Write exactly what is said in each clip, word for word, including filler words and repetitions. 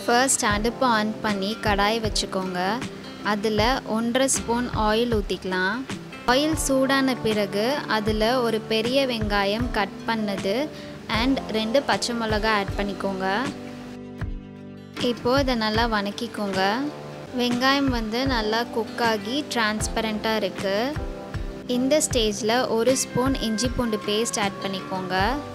First அடுப்பு on பண்ணி கடாய் வச்சுக்கோங்க. அதில் ஒன்றரை ஸ்பூன் ஆயில் ஊற்றிக்கலாம். ஆயில் சூடான பிறகு அதில் ஒரு பெரிய வெங்காயம் கட் பண்ணது அண்ட் ரெண்டு பச்சை மிளகா ஆட் பண்ணிக்கோங்க. இப்போது இதை நல்லா வணக்கிக்கோங்க. வெங்காயம் வந்து நல்லா குக் ஆகி டிரான்ஸ்பரண்ட்டாக இருக்குது. இந்த ஸ்டேஜில் ஒரு ஸ்பூன் இஞ்சி பூண்டு பேஸ்ட் ஆட் பண்ணிக்கோங்க.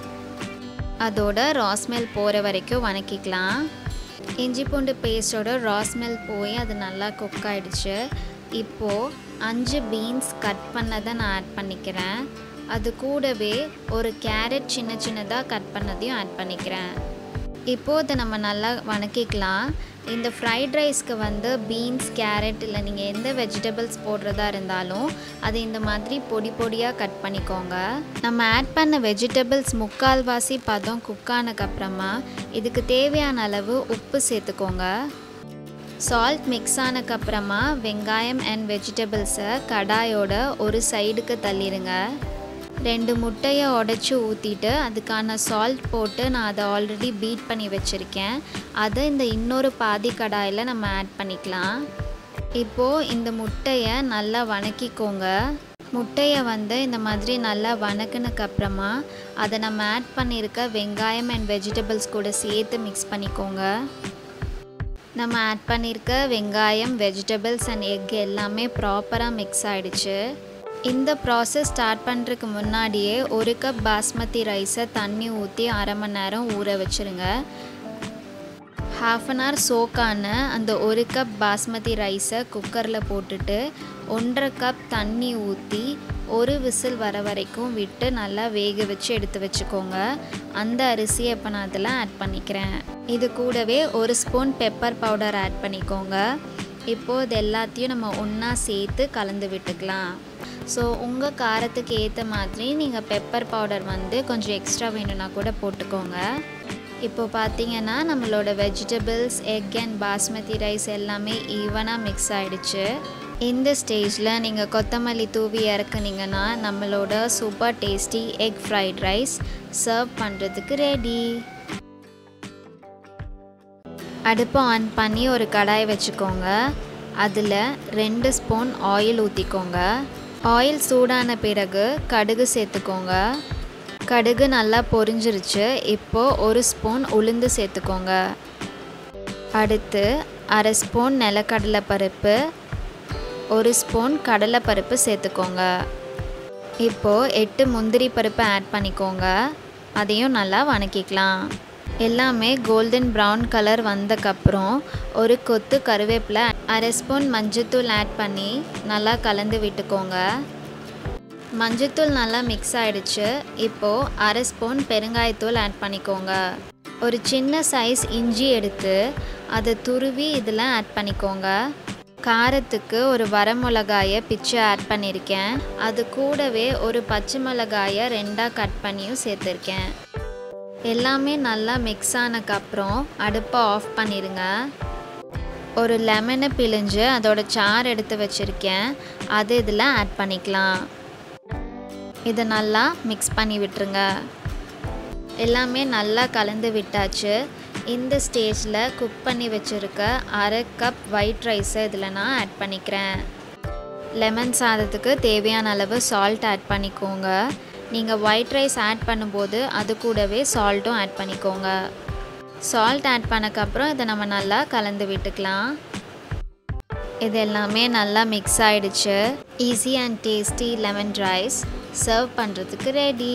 அதோட ரா ஸ்மெல் போகிற வரைக்கும் வணக்கிக்கலாம். இஞ்சி பூண்டு பேஸ்ட்டோட ரா ஸ்மெல் போய் அது நல்லா குக் ஆகிடுச்சு. இப்போது அஞ்சு பீன்ஸ் கட் பண்ணதை நான் ஆட் பண்ணிக்கிறேன். அது கூடவே ஒரு கேரட் சின்ன சின்னதாக கட் பண்ணதையும் ஆட் பண்ணிக்கிறேன். இப்போது இதை நம்ம நல்லா வணக்கிக்கலாம். இந்த ஃப்ரைட் ரைஸ்க்கு வந்து பீன்ஸ், கேரட் இல்லை நீங்கள் எந்த வெஜிடபிள்ஸ் போடுறதா இருந்தாலும் அது இந்த மாதிரி பொடி பொடியாக கட் பண்ணிக்கோங்க. நம்ம ஆட் பண்ண வெஜிடபிள்ஸ் முக்கால்வாசி பதம் குக் ஆனதுக்கப்புறமா இதுக்கு தேவையான அளவு உப்பு சேர்த்துக்கோங்க. சால்ட் மிக்ஸ் ஆனதுக்கப்புறமா வெங்காயம் அண்ட் வெஜிடபிள்ஸை கடாயோட ஒரு சைடுக்கு தள்ளிடுங்க. ரெண்டு முட்டையை உடச்சி ஊற்றிட்டு அதுக்கான சால்ட் போட்டு நான் அதை ஆல்ரெடி பீட் பண்ணி வச்சுருக்கேன். அதை இந்த இன்னொரு பாதி கடாயில் நம்ம ஆட் பண்ணிக்கலாம். இப்போது இந்த முட்டையை நல்லா வணக்கிக்கோங்க. முட்டையை வந்து இந்த மாதிரி நல்லா வணக்கினதுக்கப்புறமா அதை நம்ம ஆட் பண்ணியிருக்க வெங்காயம் அண்ட் வெஜிடபிள்ஸ் கூட சேர்த்து மிக்ஸ் பண்ணிக்கோங்க. நம்ம ஆட் பண்ணியிருக்க வெங்காயம், வெஜிடபிள்ஸ் அண்ட் எக் எல்லாமே ப்ராப்பராக மிக்ஸ் ஆகிடுச்சு. இந்த ப்ராசஸ் ஸ்டார்ட் பண்ணுறதுக்கு முன்னாடியே ஒரு கப் பாஸ்மதி ரைஸை தண்ணி ஊற்றி அரை மணி நேரம் ஊற வச்சுருங்க. ஹாஃப் அன் ஹவர் சோக்கான அந்த ஒரு கப் பாஸ்மதி ரைஸை குக்கரில் போட்டுட்டு ஒன்றரை கப் தண்ணி ஊற்றி ஒரு விசில் வர வரைக்கும் விட்டு நல்லா வேக வச்சு எடுத்து வச்சுக்கோங்க. அந்த அரிசியை இப்போ நான் அதில் ஆட் பண்ணிக்கிறேன். இது கூடவே ஒரு ஸ்பூன் பெப்பர் பவுடர் ஆட் பண்ணிக்கோங்க. இப்போது இது எல்லாத்தையும் நம்ம ஒன்றா சேர்த்து கலந்து விட்டுக்கலாம். ஸோ உங்கள் காரத்துக்கு ஏற்ற மாதிரி நீங்கள் பெப்பர் பவுடர் வந்து கொஞ்சம் எக்ஸ்ட்ரா வேணும்னா கூட போட்டுக்கோங்க. இப்போது பார்த்தீங்கன்னா நம்மளோட vegetables, egg and basmati rice எல்லாமே ஈவனாக மிக்ஸ் ஆகிடுச்சு. இந்த ஸ்டேஜில் நீங்கள் கொத்தமல்லி தூவி இறக்குனீங்கன்னா நம்மளோட super tasty egg fried rice serve பண்ணுறதுக்கு ரெடி. அடுப்பை ஆன் பண்ணி ஒரு கடாய் வச்சுக்கோங்க. அதில் ரெண்டு ஸ்பூன் ஆயில் ஊற்றிக்கோங்க. ஆயில் சூடான பிறகு கடுகு சேர்த்துக்கோங்க. கடுகு நல்லா பொரிஞ்சிருச்சு. இப்போது ஒரு ஸ்பூன் உளுந்து சேர்த்துக்கோங்க. அடுத்து அரை ஸ்பூன் நிலக்கடலை பருப்பு, ஒரு ஸ்பூன் கடலைப்பருப்பு சேர்த்துக்கோங்க. இப்போது எட்டு முந்திரி பருப்பு ஆட் பண்ணிக்கோங்க. அதையும் நல்லா வணக்கிக்கலாம். எல்லாமே கோல்டன் ப்ரௌன் கலர் வந்தக்கப்புறம் ஒரு கொத்து கருவேப்பிலை, அரை ஸ்பூன் மஞ்சத்தூள் ஆட் பண்ணி நல்லா கலந்து விட்டுக்கோங்க. மஞ்சத்தூள் நல்லா மிக்ஸ் ஆகிடுச்சு. இப்போது அரை ஸ்பூன் பெருங்காயத்தூள் ஆட் பண்ணிக்கோங்க. ஒரு சின்ன சைஸ் இஞ்சி எடுத்து அதை துருவி இதில் ஆட் பண்ணிக்கோங்க. காரத்துக்கு ஒரு வரமிளகாயை பிச்சு ஆட் பண்ணியிருக்கேன். அது கூடவே ஒரு பச்சை மிளகாயை ரெண்டாக கட் பண்ணியும் சேர்த்துருக்கேன். எல்லாமே நல்லா மிக்ஸ் ஆனதுக்கப்புறம் அடுப்பை ஆஃப் பண்ணிடுங்க. ஒரு லெமனை பிழிஞ்சு அதோட சாறு எடுத்து வச்சுருக்கேன். அது இதில் ஆட் பண்ணிக்கலாம். இதை நல்லா மிக்ஸ் பண்ணி விட்டுருங்க. எல்லாமே நல்லா கலந்து விட்டாச்சு. இந்த ஸ்டேஜில் குக் பண்ணி வச்சுருக்க அரை கப் ஒயிட் ரைஸை இதில் நான் ஆட் பண்ணிக்கிறேன். லெமன் சாதத்துக்கு தேவையான அளவு சால்ட் ஆட் பண்ணிக்கோங்க. நீங்கள் ஒயிட் ரைஸ் ஆட் பண்ணும்போது அது கூடவே சால்ட்டும் ஆட் பண்ணிக்கோங்க. சால்ட் ஆட் பண்ணக்கப்புறம் இதை நம்ம நல்லா கலந்து விட்டுக்கலாம். இது எல்லாமே நல்லா மிக்ஸ் ஆகிடுச்சு. Easy and tasty lemon rice serve பண்ணுறதுக்கு ரெடி.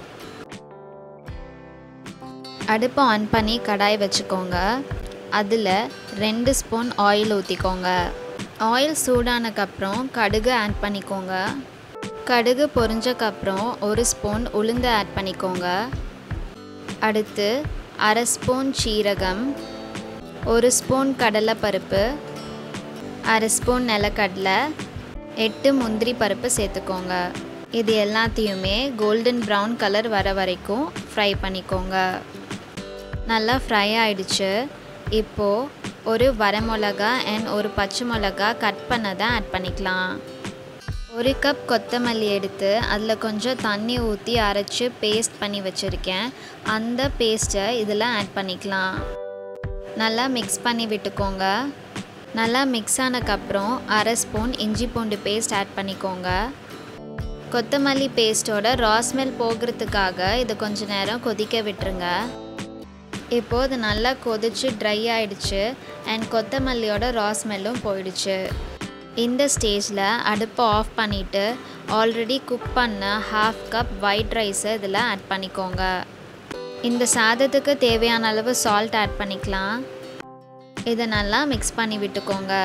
அடுப்பை ஆன் பண்ணி கடாய் வச்சுக்கோங்க. அதில் ரெண்டு ஸ்பூன் ஆயில் ஊற்றிக்கோங்க. ஆயில் சூடானதுக்கப்புறம் கடுகு ஆட் பண்ணிக்கோங்க. கடுகு பொரிஞ்சக்கப்புறம் ஒரு ஸ்பூன் உளுந்து ஆட் பண்ணிக்கோங்க. அடுத்து அரை ஸ்பூன் சீரகம், ஒரு ஸ்பூன் கடலைப்பருப்பு, அரை ஸ்பூன் நிலக்கடலை, எட்டு முந்திரி பருப்பு சேர்த்துக்கோங்க. இது எல்லாத்தையுமே கோல்டன் ப்ரௌன் கலர் வர வரைக்கும் ஃப்ரை பண்ணிக்கோங்க. நல்லா ஃப்ரை ஆகிடுச்சு. இப்போது ஒரு வரமிளகா அண்ட் ஒரு பச்சை மிளகா கட் பண்ணதை ஆட் பண்ணிக்கலாம். ஒரு கப் கொத்தமல்லி எடுத்து அதில் கொஞ்சம் தண்ணி ஊற்றி அரைச்சி பேஸ்ட் பண்ணி வச்சுருக்கேன். அந்த பேஸ்ட்டை இதில் ஆட் பண்ணிக்கலாம். நல்லா மிக்ஸ் பண்ணி விட்டுக்கோங்க. நல்லா மிக்ஸ் ஆனதுக்கப்புறம் அரை ஸ்பூன் இஞ்சி பூண்டு பேஸ்ட் ஆட் பண்ணிக்கோங்க. கொத்தமல்லி பேஸ்ட்டோட ரா ஸ்மெல் போகிறதுக்காக இதை கொஞ்ச நேரம் கொதிக்க விட்டுருங்க. இப்போது இது நல்லா கொதிச்சு ட்ரை ஆகிடுச்சு அண்ட் கொத்தமல்லியோட ரா ஸ்மெல்லும் போயிடுச்சு. இந்த ஸ்டேஜில் அடுப்பை ஆஃப் பண்ணிவிட்டு ஆல்ரெடி குக் பண்ண ஹாஃப் கப் ஒயிட் ரைஸை இதில் ஆட் பண்ணிக்கோங்க. இந்த சாதத்துக்கு தேவையான அளவு சால்ட் ஆட் பண்ணிக்கலாம். இதை நல்லா மிக்ஸ் பண்ணி விட்டுக்கோங்க.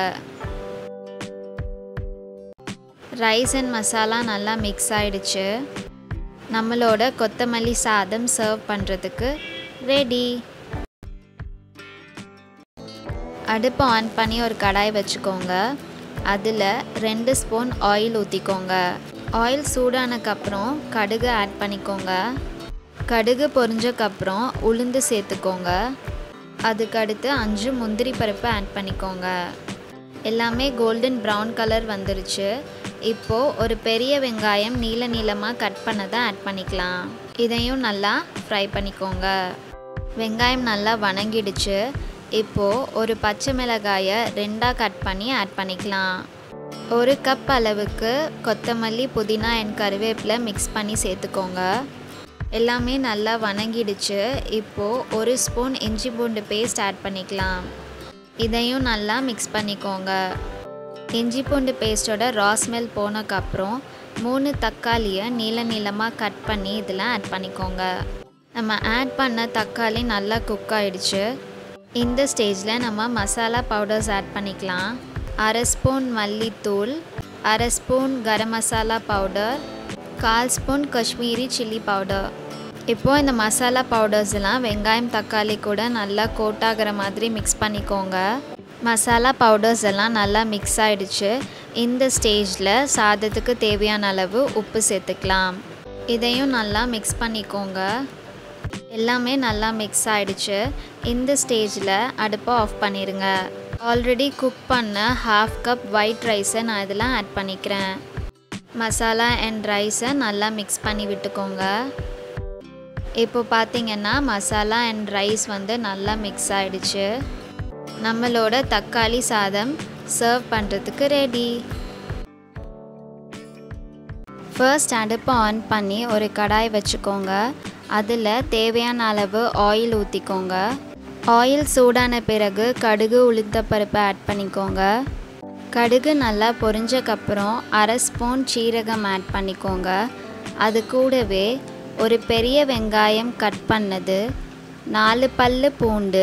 ரைஸ் அண்ட் மசாலா நல்லா மிக்ஸ் ஆகிடுச்சு. நம்மளோட கொத்தமல்லி சாதம் சர்வ் பண்ணுறதுக்கு ரெடி. அடுப்பை ஆன் பண்ணி ஒரு கடாய் வச்சுக்கோங்க. அதில் ரெண்டு ஸ்பூன் ஆயில் ஊற்றிக்கோங்க. ஆயில் சூடானதுக்கப்புறம் கடுகு ஆட் பண்ணிக்கோங்க. கடுகு பொரிஞ்சக்கப்புறம் உளுந்து சேர்த்துக்கோங்க. அதுக்கடுத்து அஞ்சு முந்திரி பருப்பு ஆட் பண்ணிக்கோங்க. எல்லாமே கோல்டன் ப்ரௌன் கலர் வந்துருச்சு. இப்போது ஒரு பெரிய வெங்காயம் நீள நீளமாக கட் பண்ணதை ஆட் பண்ணிக்கலாம். இதையும் நல்லா ஃப்ரை பண்ணிக்கோங்க. வெங்காயம் நல்லா வணங்கிடுச்சு. இப்போது ஒரு பச்சை மிளகாயை ரெண்டாக கட் பண்ணி ஆட் பண்ணிக்கலாம். ஒரு கப் அளவுக்கு கொத்தமல்லி புதினா அண்ட் கருவேப்பிலை மிக்ஸ் பண்ணி சேர்த்துக்கோங்க. எல்லாமே நல்லா வணங்கிடுச்சு. இப்போது ஒரு ஸ்பூன் இஞ்சி பூண்டு பேஸ்ட் ஆட் பண்ணிக்கலாம். இதையும் நல்லா மிக்ஸ் பண்ணிக்கோங்க. இஞ்சி பூண்டு பேஸ்ட்டோட ரா ஸ்மெல் போனதுக்கப்புறம் மூணு தக்காளியை நீள நீளமாக கட் பண்ணி இதில் ஆட் பண்ணிக்கோங்க. நம்ம ஆட் பண்ண தக்காளி நல்லா குக் ஆகிடுச்சு. இந்த ஸ்டேஜில் நம்ம மசாலா பவுடர்ஸ் ஆட் பண்ணிக்கலாம். அரை ஸ்பூன் மல்லித்தூள், அரை ஸ்பூன் கரம் மசாலா பவுடர், கால் ஸ்பூன் காஷ்மீரி சில்லி பவுடர். இப்போது இந்த மசாலா பவுடர்ஸ் எல்லாம் வெங்காயம் தக்காளி கூட நல்லா கோட் ஆகிற மாதிரி மிக்ஸ் பண்ணிக்கோங்க. மசாலா பவுடர்ஸ் எல்லாம் நல்லா மிக்ஸ் ஆகிடுச்சு. இந்த ஸ்டேஜில் சாதத்துக்கு தேவையான அளவு உப்பு சேர்த்துக்கலாம். இதையும் நல்லா மிக்ஸ் பண்ணிக்கோங்க. எல்லாமே நல்லா மிக்ஸ் ஆகிடுச்சு. இந்த ஸ்டேஜில் அடுப்பை ஆஃப் பண்ணிடுங்க. ஆல்ரெடி குக் பண்ண ஹாஃப் கப் ஒயிட் ரைஸை நான் இதில் ஆட் பண்ணிக்கிறேன். மசாலா அண்ட் ரைஸை நல்லா மிக்ஸ் பண்ணி விட்டுக்கோங்க. இப்போ பார்த்திங்கன்னா மசாலா அண்ட் ரைஸ் வந்து நல்லா மிக்ஸ் ஆகிடுச்சு. நம்மளோட தக்காளி சாதம் சர்வ் பண்ணுறதுக்கு ரெடி. ஃபர்ஸ்ட் அடுப்பை ஆன் பண்ணி ஒரு கடாய் வச்சுக்கோங்க. அதில் தேவையான அளவு ஆயில் ஊற்றிக்கோங்க. ஆயில் சூடான பிறகு கடுகு உளுத்தப்பருப்பை ஆட் பண்ணிக்கோங்க. கடுகு நல்லா பொரிஞ்சக்கப்புறம் அரை ஸ்பூன் சீரகம் ஆட் பண்ணிக்கோங்க. அது கூடவே ஒரு பெரிய வெங்காயம் கட் பண்ணது, நாலு பல்லு பூண்டு,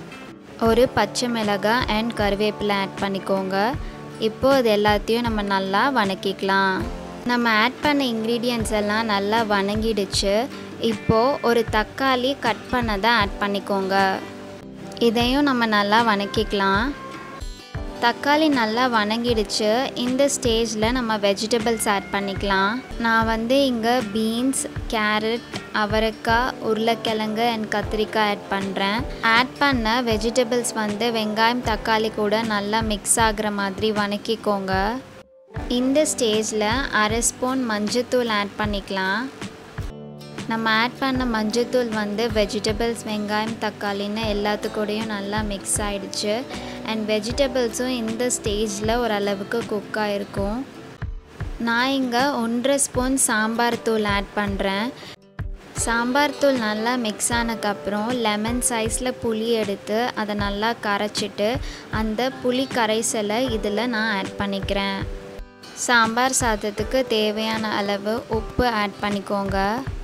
ஒரு பச்சை மிளகாய் அண்ட் கருவேப்பிலை ஆட் பண்ணிக்கோங்க. இப்போது அது எல்லாத்தையும் நம்ம நல்லா வணக்கிக்கலாம். நம்ம ஆட் பண்ண இன்க்ரீடியன்ட்ஸ் எல்லாம் நல்லா வணங்கிடுச்சு. இப்போது ஒரு தக்காளி கட் பண்ணதை ஆட் பண்ணிக்கோங்க. இதையும் நம்ம நல்லா வணக்கிக்கலாம். தக்காளி நல்லா வணங்கிடுச்சு. இந்த ஸ்டேஜில் நம்ம வெஜிடபிள்ஸ் ஆட் பண்ணிக்கலாம். நான் வந்து இங்கே பீன்ஸ், கேரட், அவரைக்காய், உருளைக்கிழங்கு அண்ட் கத்திரிக்காய் ஆட் பண்ணுறேன். ஆட் பண்ண வெஜிடபிள்ஸ் வந்து வெங்காயம் தக்காளி கூட நல்லா மிக்ஸ் ஆகிற மாதிரி வணக்கிக்கோங்க. இந்த ஸ்டேஜில் அரை ஸ்பூன் மஞ்சத்தூள் ஆட் பண்ணிக்கலாம். நம்ம ஆட் பண்ண மஞ்சத்தூள் வந்து வெஜிடபிள்ஸ், வெங்காயம், தக்காளின்னு எல்லாத்துக்கூடையும் நல்லா மிக்ஸ் ஆகிடுச்சு. அண்ட் வெஜிடபிள்ஸும் இந்த ஸ்டேஜில் ஓரளவுக்கு குக் ஆகிருக்கும். நான் இங்கே ஒன்றரை ஸ்பூன் சாம்பார் தூள் ஆட் பண்ணுறேன். சாம்பார் தூள் நல்லா மிக்ஸ் ஆனதுக்கப்புறம் லெமன் சைஸில் புளி எடுத்து அதை நல்லா கரைச்சிட்டு அந்த புளி கரைசலை இதில் நான் ஆட் பண்ணிக்கிறேன். சாம்பார் சாதத்துக்கு தேவையான அளவு உப்பு ஆட் பண்ணிக்கோங்க.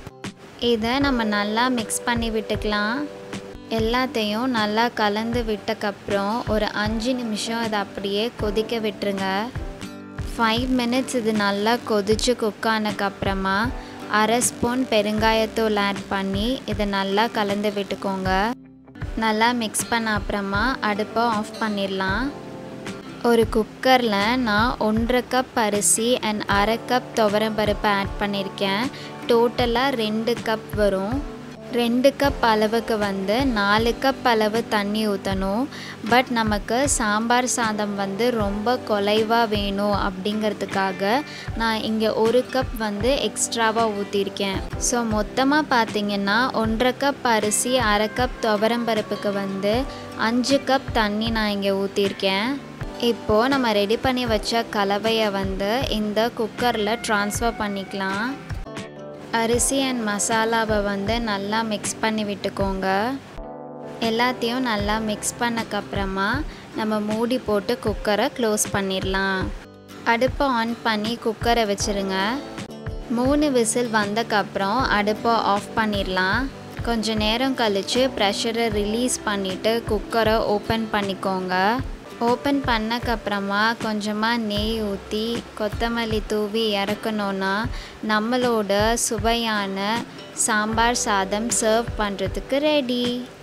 இதை நம்ம நல்லா மிக்ஸ் பண்ணி விட்டுக்கலாம். எல்லாத்தையும் நல்லா கலந்து விட்டக்கப்புறம் ஒரு அஞ்சு நிமிஷம் இதை அப்படியே கொதிக்க விட்டுருங்க. ஃபைவ் மினிட்ஸ் இது நல்லா கொதித்து குக் ஆனதுக்கப்புறமா அரை ஸ்பூன் பெருங்காயத்தூள் ஆட் பண்ணி இதை நல்லா கலந்து விட்டுக்கோங்க. நல்லா மிக்ஸ் பண்ண அப்புறமா அடுப்பை ஆஃப் பண்ணிடலாம். ஒரு குக்கரில் நான் ஒன்றரை கப் அரிசி அண்ட் அரை கப் துவரம்பருப்பு ஆட் பண்ணியிருக்கேன். டோட்டலாக ரெண்டு கப் வரும். ரெண்டு கப் அளவுக்கு வந்து நாலு கப் அளவு தண்ணி ஊற்றணும். பட் நமக்கு சாம்பார் சாதம் வந்து ரொம்ப குலைவாக வேணும் அப்படிங்கிறதுக்காக நான் இங்கே ஒரு கப் வந்து எக்ஸ்ட்ராவாக ஊற்றிருக்கேன். ஸோ மொத்தமாக பார்த்திங்கன்னா ஒன்றரை கப் அரிசி அரை கப் துவரம்பருப்புக்கு வந்து அஞ்சு கப் தண்ணி நான் இங்கே ஊற்றிருக்கேன். இப்போது நம்ம ரெடி பண்ணி வச்ச கலவையை வந்து இந்த குக்கரில் ட்ரான்ஸ்ஃபர் பண்ணிக்கலாம். அரிசி அண்ட் மசாலாவை வந்து நல்லா மிக்ஸ் பண்ணி விட்டுக்கோங்க. எல்லாத்தையும் நல்லா மிக்ஸ் பண்ணக்கப்புறமா நம்ம மூடி போட்டு குக்கரை க்ளோஸ் பண்ணிடலாம். அடுப்பை ஆன் பண்ணி குக்கரை வச்சுருங்க. மூணு விசில் வந்தக்கப்புறம் அடுப்பை ஆஃப் பண்ணிடலாம். கொஞ்சம் நேரம் கழித்து ப்ரெஷரை ரிலீஸ் பண்ணிவிட்டு குக்கரை ஓப்பன் பண்ணிக்கோங்க. ஓப்பன் பண்ணக்கப்புறமா கொஞ்சமாக நெய் ஊற்றி கொத்தமல்லி தூவி இறக்கணுன்னா நம்மளோட சுவையான சாம்பார் சாதம் சர்வ் பண்ணுறதுக்கு ரெடி.